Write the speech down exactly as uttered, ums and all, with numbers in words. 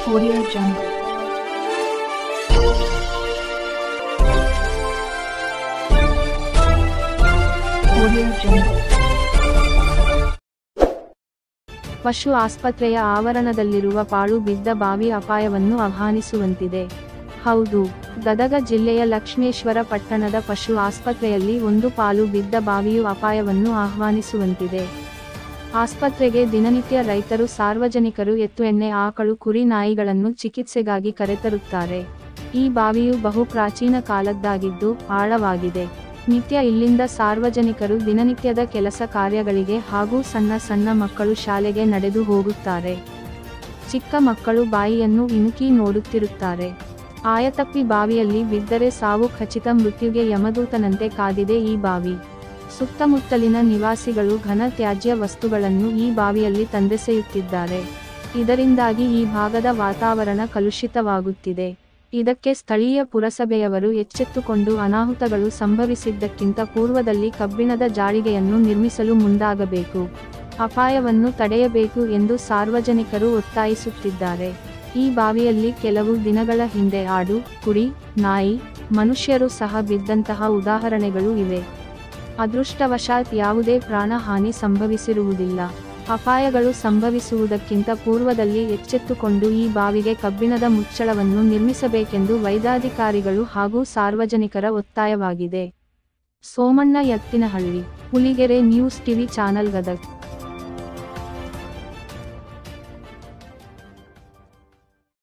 Audio Jungle. Audio Jungle. ಪಶು ಆಸ್ಪತ್ರೆಯ ಆವರಣದಲ್ಲಿರುವ ಪಾಳು ಬಿದ್ದ ಬಾವಿ ಅಪಾಯವನ್ನು ಆಹ್ವಾನಿಸುವಂತಿದೆ. ಹೌದು, ಗದಗ ಜಿಲ್ಲೆಯ ಲಕ್ಷ್ಮೇಶ್ವರ ಪಟ್ಟಣದ ಪಶು ಆಸ್ಪತ್ರೆಯಲ್ಲಿ ಒಂದು ಪಾಳು ಬಿದ್ದ ಬಾವಿಯು ಅಪಾಯವನ್ನು ಆಹ್ವಾನಿಸುವಂತಿದೆ. ಆಸ್ಪತ್ರೆಗೆ ದಿನನಿತ್ಯ ರೈತರು, ಸಾರ್ವಜನಿಕರು ಎತ್ತು, ಎಣ್ಣೆ, ಆಕಳು, ಕುರಿ, ನಾಯಿಗಳನ್ನು ಚಿಕಿತ್ಸೆಗಾಗಿ ಕರೆತರುತ್ತಾರೆ. ಈ ಬಾವಿಯು ಬಹು ಪ್ರಾಚೀನ ಕಾಲದ್ದಾಗಿದ್ದು ಆಳವಾಗಿದೆ. ನಿತ್ಯ ಇಲ್ಲಿಂದ ಸಾರ್ವಜನಿಕರು ದಿನನಿತ್ಯದ ಕೆಲಸ ಕಾರ್ಯಗಳಿಗೆ ಹಾಗೂ ಸಣ್ಣ ಸಣ್ಣ ಮಕ್ಕಳು ಶಾಲೆಗೆ ನಡೆದು ಹೋಗುತ್ತಾರೆ. ಚಿಕ್ಕ ಮಕ್ಕಳು ಬಾಯಿಯನ್ನು ಇಣುಕಿ ನೋಡುತ್ತಿರುತ್ತಾರೆ. ಆಯತಪ್ಪಿ ಬಾವಿಯಲ್ಲಿ ಬಿದ್ದರೆ ಸಾವು ಖಚಿತ, ಮೃತ್ಯುಗೆ ಯಮದೂತನಂತೆ ಕಾದಿದೆ ಈ ಬಾವಿ. ಸುತ್ತಮುತ್ತಲಿನ ನಿವಾಸಿಗಳು ಘನ ತ್ಯಾಜ್ಯ ವಸ್ತುಗಳನ್ನು ಈ ಬಾವಿಯಲ್ಲಿ ತಂದೆಸೆಯುತ್ತಿದ್ದಾರೆ. ಇದರಿಂದಾಗಿ ಈ ಭಾಗದ ವಾತಾವರಣ ಕಲುಷಿತವಾಗುತ್ತಿದೆ. ಇದಕ್ಕೆ ಸ್ಥಳೀಯ ಪುರಸಭೆಯವರು ಎಚ್ಚೆತ್ತುಕೊಂಡು ಅನಾಹುತಗಳು ಸಂಭವಿಸಿದ್ದಕ್ಕಿಂತ ಪೂರ್ವದಲ್ಲಿ ಕಬ್ಬಿಣದ ಜಾಳಿಗೆಯನ್ನು ನಿರ್ಮಿಸಲು ಮುಂದಾಗಬೇಕು, ಅಪಾಯವನ್ನು ತಡೆಯಬೇಕು ಎಂದು ಸಾರ್ವಜನಿಕರು ಒತ್ತಾಯಿಸುತ್ತಿದ್ದಾರೆ. ಈ ಬಾವಿಯಲ್ಲಿ ಕೆಲವು ದಿನಗಳ ಹಿಂದೆ ಆಡು, ಕುರಿ, ನಾಯಿ, ಮನುಷ್ಯರು ಸಹ ಬಿದ್ದಂತಹ ಉದಾಹರಣೆಗಳು ಇವೆ. ಅದೃಷ್ಟವಶಾತ್ ಯಾವುದೇ ಪ್ರಾಣಹಾನಿ ಸಂಭವಿಸಿರುವುದಿಲ್ಲ. ಅಪಾಯಗಳು ಸಂಭವಿಸುವುದಕ್ಕಿಂತ ಪೂರ್ವದಲ್ಲಿ ಎಚ್ಚೆತ್ತುಕೊಂಡು ಈ ಬಾವಿಗೆ ಕಬ್ಬಿಣದ ಮುಚ್ಚಳವನ್ನು ನಿರ್ಮಿಸಬೇಕೆಂದು ವೈದ್ಯಾಧಿಕಾರಿಗಳು ಹಾಗೂ ಸಾರ್ವಜನಿಕರ ಒತ್ತಾಯವಾಗಿದೆ. Somanna, Yattinahalli, Huligere news TV channel, Gadag.